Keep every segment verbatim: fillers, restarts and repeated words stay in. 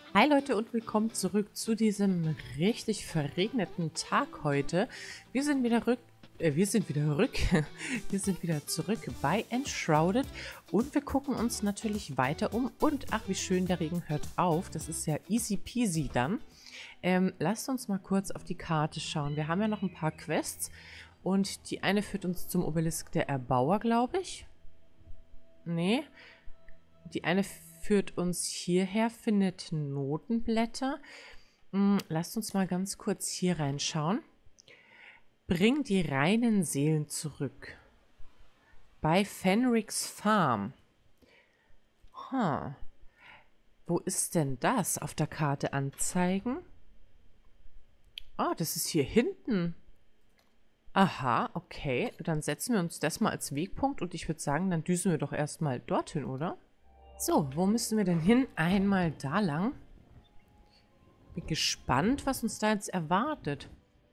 Hi Leute und willkommen zurück zu diesem richtig verregneten Tag heute. Wir sind wieder rück, äh, wir sind wieder rück, wir sind wieder zurück bei Enshrouded und wir gucken uns natürlich weiter um. Und ach, wie schön, der Regen hört auf. Das ist ja easy peasy dann. Ähm, lasst uns mal kurz auf die Karte schauen. Wir haben ja noch ein paar Quests und die eine führt uns zum Obelisk der Erbauer, glaube ich. Nee. Die eine führt uns hierher, findet Notenblätter. Hm, lasst uns mal ganz kurz hier reinschauen. Bring die reinen Seelen zurück. Bei Fenric's Farm. Huh. Wo ist denn das? Auf der Karte anzeigen? Ah, das ist hier hinten. Aha, okay. Dann setzen wir uns das mal als Wegpunkt und ich würde sagen, dann düsen wir doch erstmal dorthin, oder? So, wo müssen wir denn hin? Einmal da lang. Bin gespannt, was uns da jetzt erwartet.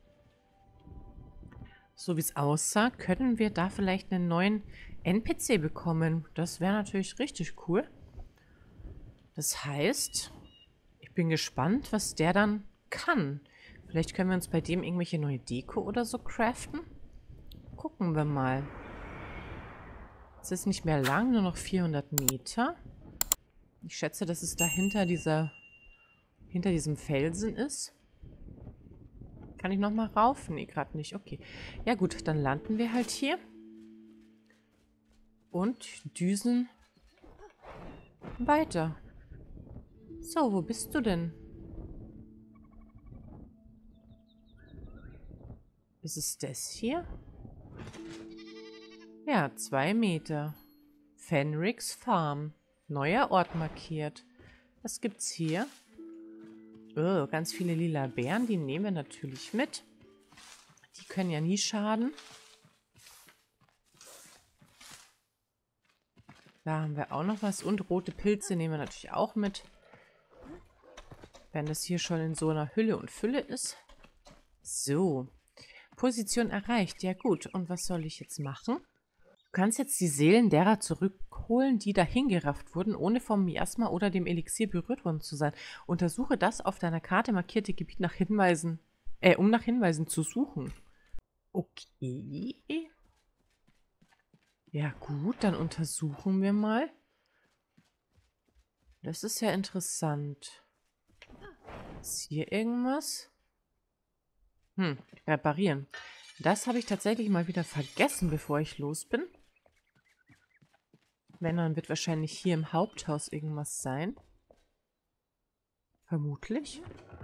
So wie es aussah, können wir da vielleicht einen neuen N P C bekommen. Das wäre natürlich richtig cool. Das heißt, ich bin gespannt, was der dann kann. Vielleicht können wir uns bei dem irgendwelche neue Deko oder so craften. Gucken wir mal. Es ist nicht mehr lang, nur noch vierhundert Meter. Ich schätze, dass es da hinter dieser, hinter diesem Felsen ist. Kann ich nochmal rauf? Nee, gerade nicht. Okay. Ja gut, dann landen wir halt hier. Und düsen weiter. So, wo bist du denn? Ist es das hier? Ja, zwei Meter. Fenric's Farm. Neuer Ort markiert. Was gibt's hier? Oh, ganz viele lila Beeren, die nehmen wir natürlich mit. Die können ja nie schaden. Da haben wir auch noch was. Und rote Pilze nehmen wir natürlich auch mit. Wenn das hier schon in so einer Hülle und Fülle ist. So. Position erreicht. Ja gut. Und was soll ich jetzt machen? Du kannst jetzt die Seelen derer zurückholen, die dahin gerafft wurden, ohne vom Miasma oder dem Elixier berührt worden zu sein. Untersuche das auf deiner Karte markierte Gebiet nach Hinweisen, äh, um nach Hinweisen zu suchen. Okay. Ja gut, dann untersuchen wir mal. Das ist ja interessant. Ist hier irgendwas? Hm, reparieren. Das habe ich tatsächlich mal wieder vergessen, bevor ich los bin. Wenn, dann wird wahrscheinlich hier im Haupthaus irgendwas sein. Vermutlich.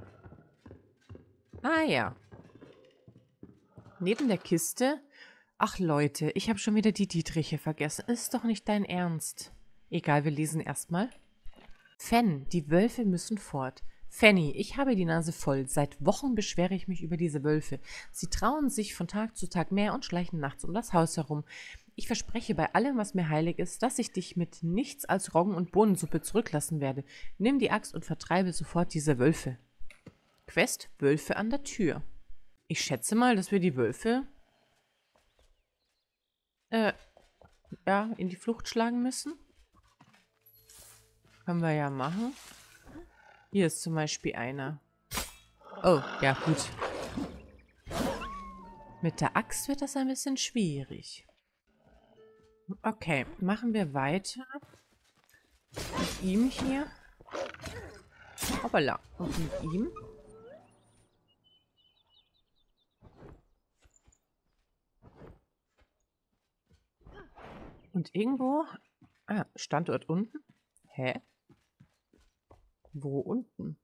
Ah ja. Neben der Kiste. Ach Leute, ich habe schon wieder die Dietriche vergessen. Ist doch nicht dein Ernst. Egal, wir lesen erstmal. Fen, die Wölfe müssen fort. Fanny, ich habe die Nase voll. Seit Wochen beschwere ich mich über diese Wölfe. Sie trauen sich von Tag zu Tag mehr und schleichen nachts um das Haus herum. Ich verspreche bei allem, was mir heilig ist, dass ich dich mit nichts als Roggen und Bohnensuppe zurücklassen werde. Nimm die Axt und vertreibe sofort diese Wölfe. Quest: Wölfe an der Tür. Ich schätze mal, dass wir die Wölfe äh, ja, in die Flucht schlagen müssen. Können wir ja machen. Hier ist zum Beispiel einer. Oh, ja, gut. Mit der Axt wird das ein bisschen schwierig. Okay, machen wir weiter. Mit ihm hier. Hoppala. Und mit ihm. Und irgendwo... Ah, Standort unten? Hä? Wo unten?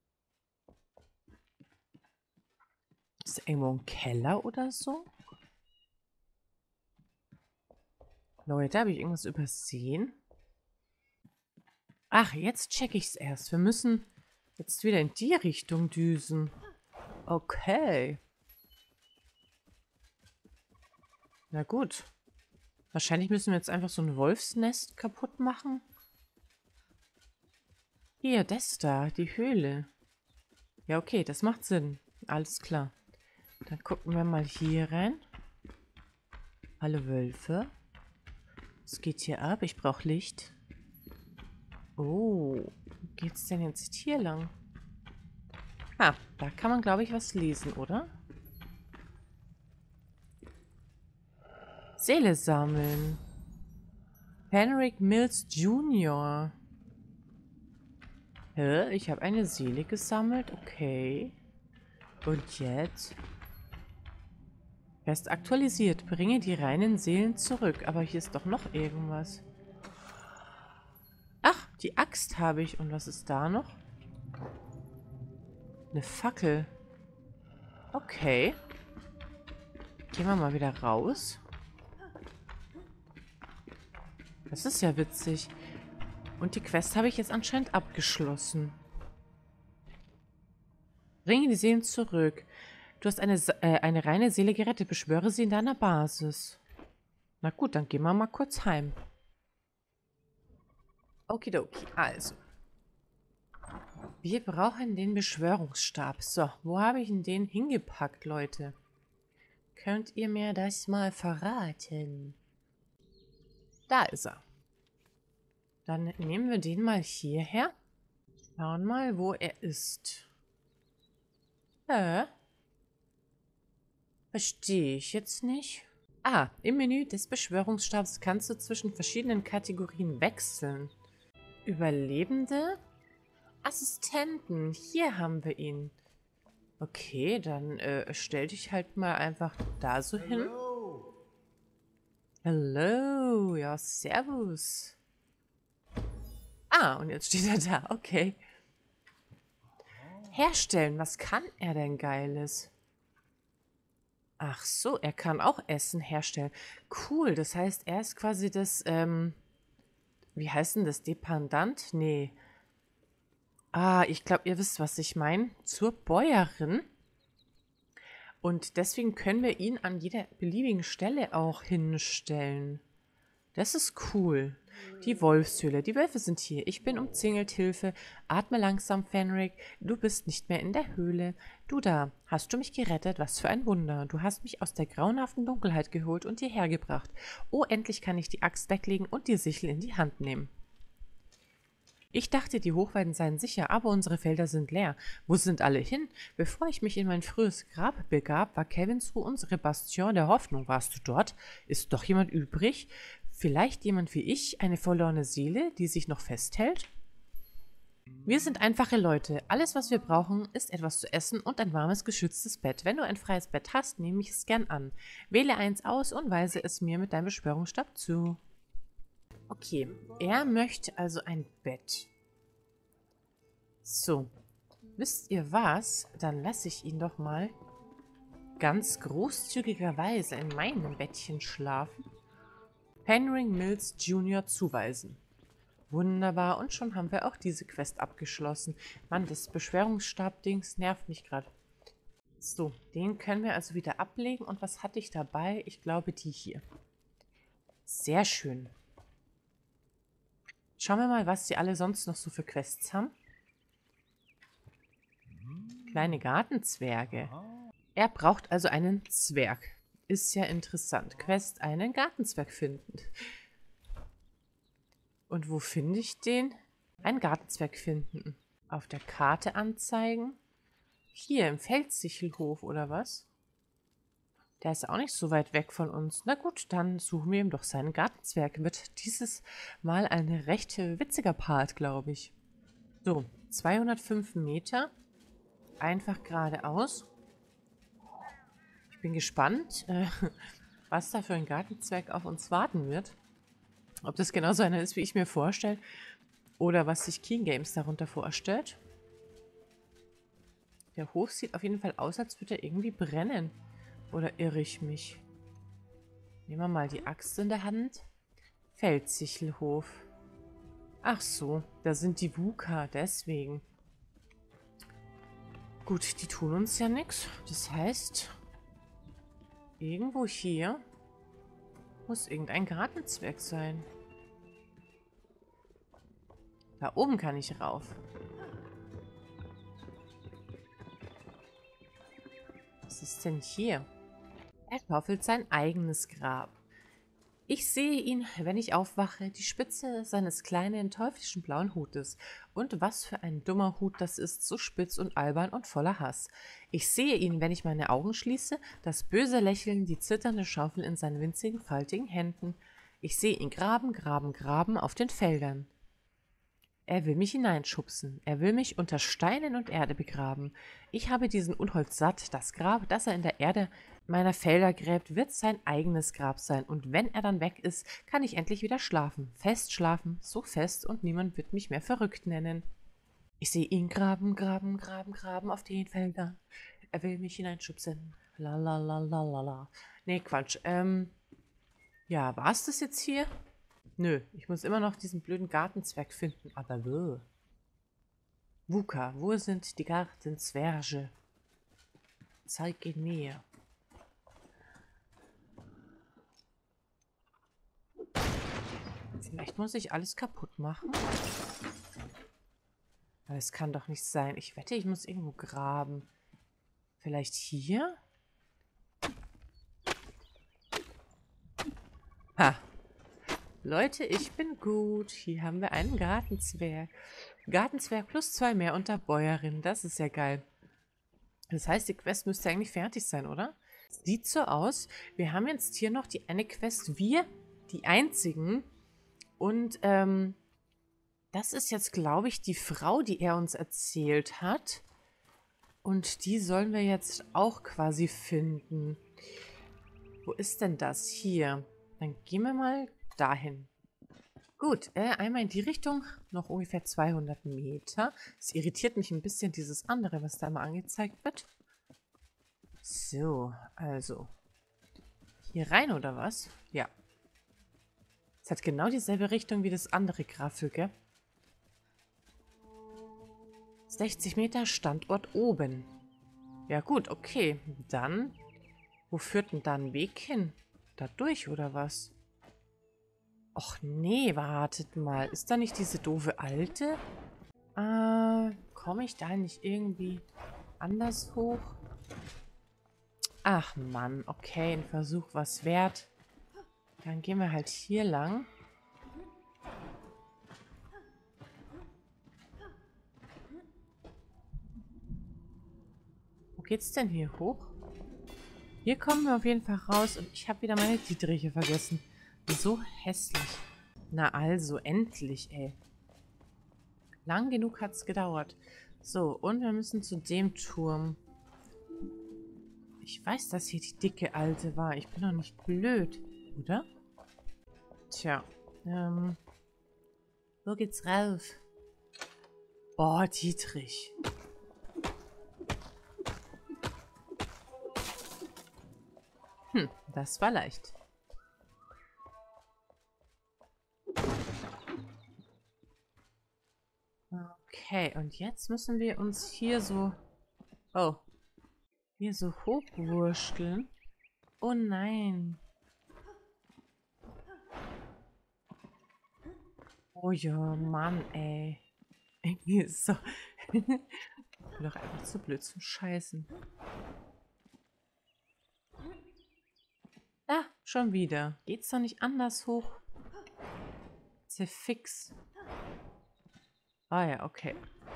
Ist da irgendwo ein Keller oder so? Leute, habe ich irgendwas übersehen? Ach, jetzt check ich's erst. Wir müssen jetzt wieder in die Richtung düsen. Okay. Na gut. Wahrscheinlich müssen wir jetzt einfach so ein Wolfsnest kaputt machen. Hier, das da, die Höhle. Ja, okay, das macht Sinn. Alles klar. Dann gucken wir mal hier rein. Hallo Wölfe. Was geht hier ab? Ich brauche Licht. Oh, geht's denn jetzt hier lang? Ah, da kann man, glaube ich, was lesen, oder? Seele sammeln. Henrik Mills Junior Hä? Ich habe eine Seele gesammelt? Okay. Und jetzt? Quest aktualisiert. Bringe die reinen Seelen zurück. Aber hier ist doch noch irgendwas. Ach, die Axt habe ich. Und was ist da noch? Eine Fackel. Okay. Gehen wir mal wieder raus. Das ist ja witzig. Und die Quest habe ich jetzt anscheinend abgeschlossen. Bringe die Seelen zurück. Du hast eine, äh, eine reine Seele gerettet. Beschwöre sie in deiner Basis. Na gut, dann gehen wir mal kurz heim. Okidoki, also. Wir brauchen den Beschwörungsstab. So, wo habe ich denn den hingepackt, Leute? Könnt ihr mir das mal verraten? Da ist er. Dann nehmen wir den mal hierher. Schauen mal, wo er ist. Hä? Verstehe ich jetzt nicht. Ah, im Menü des Beschwörungsstabs kannst du zwischen verschiedenen Kategorien wechseln. Überlebende? Assistenten. Hier haben wir ihn. Okay, dann äh, stell dich halt mal einfach da so hin. Hallo. Ja, servus. Ah, und jetzt steht er da. Okay. Herstellen. Was kann er denn Geiles? Ach so, er kann auch Essen herstellen. Cool, das heißt, er ist quasi das, ähm, wie heißt denn das? Dependant? Nee. Ah, ich glaube, ihr wisst, was ich meine. Zur Bäuerin. Und deswegen können wir ihn an jeder beliebigen Stelle auch hinstellen. Das ist cool. Die Wolfshöhle. Die Wölfe sind hier. Ich bin umzingelt. Hilfe. Atme langsam, Fenrik. Du bist nicht mehr in der Höhle. Du da. Hast du mich gerettet? Was für ein Wunder. Du hast mich aus der grauenhaften Dunkelheit geholt und hierher gebracht. Oh, endlich kann ich die Axt weglegen und die Sichel in die Hand nehmen. Ich dachte, die Hochweiden seien sicher, aber unsere Felder sind leer. Wo sind alle hin? Bevor ich mich in mein frühes Grab begab, war Kevins Ruhe unsere Bastion der Hoffnung. Warst du dort? Ist doch jemand übrig? Vielleicht jemand wie ich, eine verlorene Seele, die sich noch festhält? Wir sind einfache Leute. Alles, was wir brauchen, ist etwas zu essen und ein warmes, geschütztes Bett. Wenn du ein freies Bett hast, nehme ich es gern an. Wähle eins aus und weise es mir mit deinem Beschwörungsstab zu. Okay, er möchte also ein Bett. So, wisst ihr was? Dann lasse ich ihn doch mal ganz großzügigerweise in meinem Bettchen schlafen. Henrik Mills Junior zuweisen. Wunderbar, und schon haben wir auch diese Quest abgeschlossen. Mann, das Beschwörungsstab-Dings nervt mich gerade. So, den können wir also wieder ablegen. Und was hatte ich dabei? Ich glaube, die hier. Sehr schön. Schauen wir mal, was sie alle sonst noch so für Quests haben. Kleine Gartenzwerge. Er braucht also einen Zwerg. Ist ja interessant. Quest, einen Gartenzwerg finden. Und wo finde ich den? Einen Gartenzwerg finden. Auf der Karte anzeigen. Hier im Feldsichelhof, oder was? Der ist auch nicht so weit weg von uns. Na gut, dann suchen wir ihm doch seinen Gartenzwerg. Wird dieses Mal ein recht witziger Part, glaube ich. So, zweihundertfünf Meter. Einfach geradeaus. Ich bin gespannt, äh, was da für ein Gartenzwerg auf uns warten wird. Ob das genauso einer ist, wie ich mir vorstelle. Oder was sich Keen Games darunter vorstellt. Der Hof sieht auf jeden Fall aus, als würde er irgendwie brennen. Oder irre ich mich? Nehmen wir mal die Axt in der Hand. Feldsichelhof. Ach so, da sind die Wuka, deswegen. Gut, die tun uns ja nichts. Das heißt, irgendwo hier muss irgendein Gartenzwerg sein. Da oben kann ich rauf. Was ist denn hier? Er schaufelt sein eigenes Grab. Ich sehe ihn, wenn ich aufwache, die Spitze seines kleinen, teuflischen blauen Hutes. Und was für ein dummer Hut das ist, so spitz und albern und voller Hass. Ich sehe ihn, wenn ich meine Augen schließe, das böse Lächeln, die zitternde Schaufel in seinen winzigen, faltigen Händen. Ich sehe ihn graben, graben, graben auf den Feldern. Er will mich hineinschubsen. Er will mich unter Steinen und Erde begraben. Ich habe diesen Unholz satt. Das Grab, das er in der Erde meiner Felder gräbt, wird sein eigenes Grab sein. Und wenn er dann weg ist, kann ich endlich wieder schlafen. Fest schlafen, so fest, und niemand wird mich mehr verrückt nennen. Ich sehe ihn graben, graben, graben, graben auf den Feldern. Er will mich hineinschubsen. La la la la la la. Nee, Quatsch. Ähm, ja, war es das jetzt hier? Nö, ich muss immer noch diesen blöden Gartenzwerg finden, aber wo? Wuka, wo sind die Gartenzwerge? Zeig ihn mir. Vielleicht muss ich alles kaputt machen. Aber es kann doch nicht sein. Ich wette, ich muss irgendwo graben. Vielleicht hier? Ha! Leute, ich bin gut. Hier haben wir einen Gartenzwerg. Gartenzwerg plus zwei mehr unter Bäuerin. Das ist ja geil. Das heißt, die Quest müsste eigentlich fertig sein, oder? Sieht so aus. Wir haben jetzt hier noch die eine Quest. Wir, die einzigen. Und, ähm, das ist jetzt, glaube ich, die Frau, die er uns erzählt hat. Und die sollen wir jetzt auch quasi finden. Wo ist denn das? Hier. Dann gehen wir mal dahin. Gut, äh, einmal in die Richtung, noch ungefähr zweihundert Meter. Es irritiert mich ein bisschen, dieses andere, was da immer angezeigt wird. So, also. Hier rein, oder was? Ja. Es hat genau dieselbe Richtung wie das andere Graffel, gell? sechzig Meter, Standort oben. Ja gut, okay. Dann, wo führt denn da ein Weg hin? Da durch, oder was? Och nee, wartet mal. Ist da nicht diese doofe Alte? Äh, komme ich da nicht irgendwie anders hoch? Ach Mann, okay, ein Versuch was wert. Dann gehen wir halt hier lang. Wo geht's denn hier hoch? Hier kommen wir auf jeden Fall raus und ich habe wieder meine Dietriche vergessen. So hässlich. Na also, endlich, ey. Lang genug hat's gedauert. So, und wir müssen zu dem Turm. Ich weiß, dass hier die dicke Alte war. Ich bin doch nicht blöd, oder? Tja, ähm... wo geht's rauf? Boah, Dietrich. Hm, das war leicht. Okay, und jetzt müssen wir uns hier so... Oh. Hier so hochwurschteln. Oh nein. Oh ja, Mann, ey. Irgendwie ist so... ich bin doch einfach zu blöd zum Scheißen. Ah, schon wieder. Geht's doch nicht anders hoch? Zerfix. Ah ja, okay.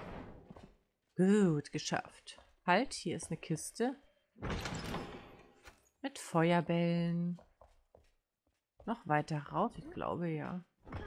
Gut, geschafft. Halt, hier ist eine Kiste. Mit Feuerbällen. Noch weiter rauf, ich glaube ja.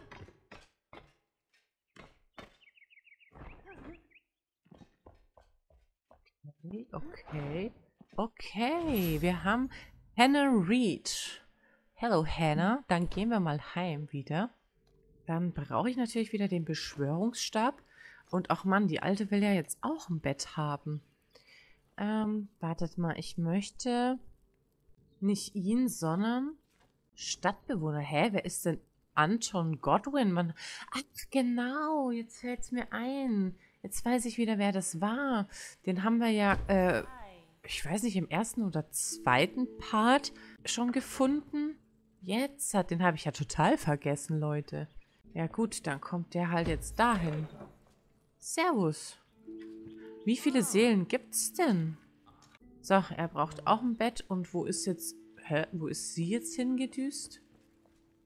Okay, okay. Okay, wir haben Hannah Reed. Hello Hannah, dann gehen wir mal heim wieder. Dann brauche ich natürlich wieder den Beschwörungsstab. Und auch Mann, die Alte will ja jetzt auch ein Bett haben. Ähm, wartet mal, ich möchte nicht ihn, sondern Stadtbewohner. Hä, wer ist denn Anton Godwin? Man, ach, genau, jetzt fällt es mir ein. Jetzt weiß ich wieder, wer das war. Den haben wir ja, äh, ich weiß nicht, im ersten oder zweiten Part schon gefunden. Jetzt hat, den habe ich ja total vergessen, Leute. Ja gut, dann kommt der halt jetzt dahin. Servus. Wie viele Seelen gibt's denn? So, er braucht auch ein Bett. Und wo ist jetzt... Hä? Wo ist sie jetzt hingedüst?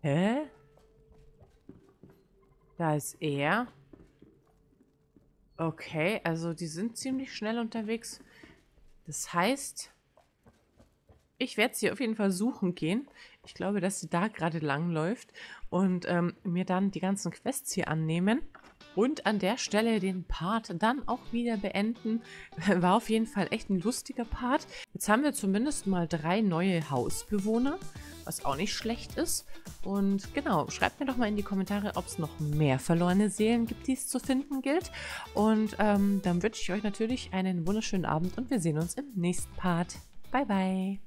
Hä? Da ist er. Okay, also die sind ziemlich schnell unterwegs. Das heißt, ich werde sie auf jeden Fall suchen gehen. Ich glaube, dass sie da gerade lang läuft und ähm, mir dann die ganzen Quests hier annehmen. Und an der Stelle den Part dann auch wieder beenden. War auf jeden Fall echt ein lustiger Part. Jetzt haben wir zumindest mal drei neue Hausbewohner, was auch nicht schlecht ist. Und genau, schreibt mir doch mal in die Kommentare, ob es noch mehr verlorene Seelen gibt, die es zu finden gilt. Und ähm, dann wünsche ich euch natürlich einen wunderschönen Abend und wir sehen uns im nächsten Part. Bye, bye.